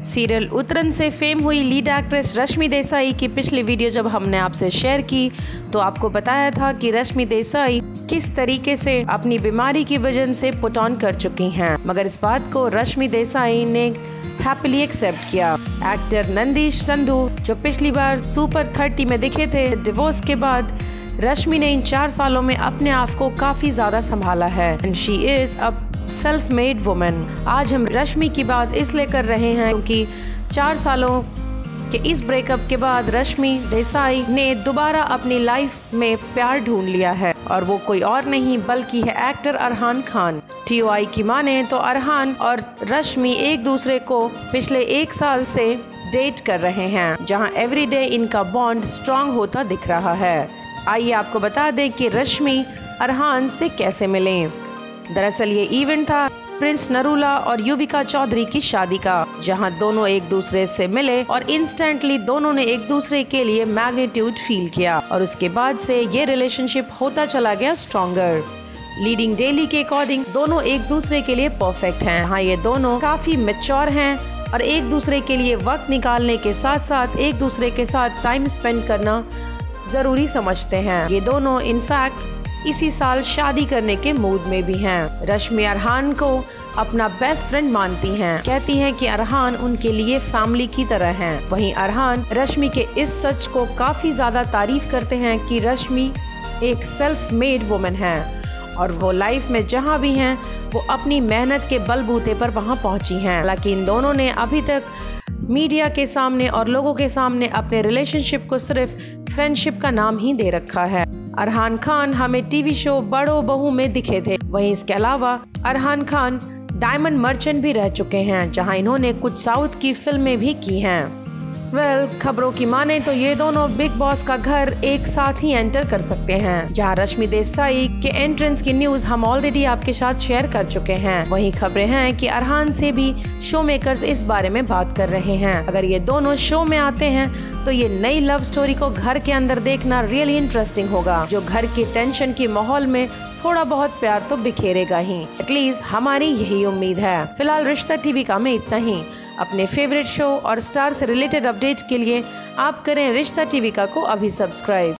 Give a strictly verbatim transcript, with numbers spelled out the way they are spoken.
Serial उतरन से fame हुई lead actress Rashmi Desai की पिछली वीडियो जब हमने आपसे शेयर की तो आपको बताया था कि रश्मि देसाई किस तरीके से अपनी बीमारी की वजह से पुट ऑन कर चुकी हैं, मगर इस बात को रश्मि देसाई ने हैप्पीली एक्सेप्ट किया। एक्टर नंदीश संधू जो पिछली बार सुपर थर्टी में दिखे थे, डिवोर्स के बाद रश्मि ने इन चार सालों में अपने आप को काफी ज्यादा संभाला है and she is a self made women. आज हम रश्मि की बात इसलिए कर रहे हैं क्योंकि चार सालों के इस ब्रेकअप के बाद रश्मि देसाई ने दोबारा अपनी लाइफ में प्यार ढूंढ लिया है और वो कोई और नहीं बल्कि है actor Arhaan Khan. T O I की माने तो अरहान और रश्मि एक दूसरे को पिछले एक साल से डेट कर रहे हैं, जहां एवरीडे इनका बॉन्ड स्ट्रांग होता दिख रहा है। आइए आपको बता दें कि रश्मि अरहान से कैसे मिले। दरअसल ये इवेंट था प्रिंस नरूला और युविका चौधरी की शादी का, जहां दोनों एक दूसरे से मिले और इंस्टेंटली दोनों ने एक दूसरे के लिए मैग्नीट्यूड फील किया और उसके बाद से ये रिलेशनशिप होता चला गया स्ट्रॉन्गर। लीडिंग डेली के अकॉर्डिंग दोनों एक दूसरे के लिए परफेक्ट हैं। हाँ, ये दोनों काफी मैच्योर हैं और एक दूसरे के लिए वक्त निकालने के साथ साथ एक दूसरे के साथ टाइम स्पेंड करना जरूरी समझते हैं। ये दोनों इनफैक्ट इसी साल शादी करने के मूड में भी हैं। रश्मि अरहान को अपना बेस्ट फ्रेंड मानती हैं, कहती हैं कि अरहान उनके लिए फैमिली की तरह हैं। वहीं अरहान रश्मि के इस सच को काफी ज्यादा तारीफ करते हैं कि रश्मि एक सेल्फ मेड वुमेन है और वो लाइफ में जहां भी हैं वो अपनी मेहनत के बलबूते पर वहां पहुंची हैं। हालांकि इन दोनों ने अभी तक मीडिया के सामने और लोगों के सामने अपने रिलेशनशिप को सिर्फ फ्रेंडशिप का नाम ही दे रखा है। अरहान खान हमें टीवी शो बड़ो बहू में दिखे थे, वहीं इसके अलावा अरहान खान डायमंड मर्चेंट भी रह चुके हैं, जहां इन्होंने कुछ साउथ की फिल्में भी की हैं। वेल well, खबरों की माने तो ये दोनों बिग बॉस का घर एक साथ ही एंटर कर सकते हैं, जहां रश्मि देसाई के एंट्रेंस की न्यूज हम ऑलरेडी आपके साथ शेयर कर चुके हैं। वहीं खबरें हैं कि अरहान से भी शो मेकर्स इस बारे में बात कर रहे हैं। अगर ये दोनों शो में आते हैं तो ये नई लव स्टोरी को घर के अंदर देखना रियली इंटरेस्टिंग होगा, जो घर की टेंशन की माहौल में थोड़ा बहुत प्यार तो बिखेरेगा ही। एटलीस्ट हमारी यही उम्मीद है। फिलहाल रिश्ता टीवी का में इतना ही। अपने फेवरेट शो और स्टार से रिलेटेड अपडेट के लिए आप करें रिश्ता टीवी का को अभी सब्सक्राइब।